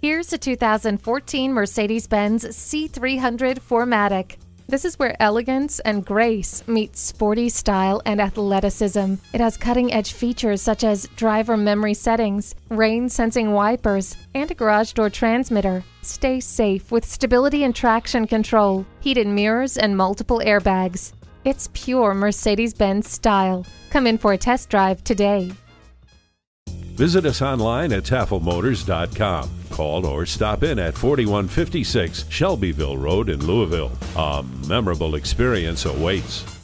Here's a 2014 Mercedes-Benz C300 4MATIC. This is where elegance and grace meet sporty style and athleticism. It has cutting-edge features such as driver memory settings, rain-sensing wipers, and a garage door transmitter. Stay safe with stability and traction control, heated mirrors, and multiple airbags. It's pure Mercedes-Benz style. Come in for a test drive today. Visit us online at tafelmotors.com. Call or stop in at 4156 Shelbyville Road in Louisville. A memorable experience awaits.